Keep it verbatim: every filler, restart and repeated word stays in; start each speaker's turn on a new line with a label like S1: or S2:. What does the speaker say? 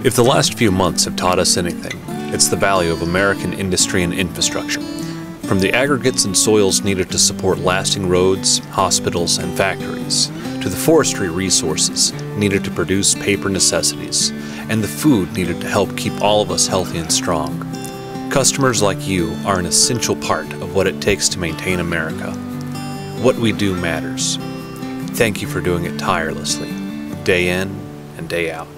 S1: If the last few months have taught us anything, it's the value of American industry and infrastructure. From the aggregates and soils needed to support lasting roads, hospitals, and factories, to the forestry resources needed to produce paper necessities, and the food needed to help keep all of us healthy and strong. Customers like you are an essential part of what it takes to maintain America. What we do matters. Thank you for doing it tirelessly, day in and day out.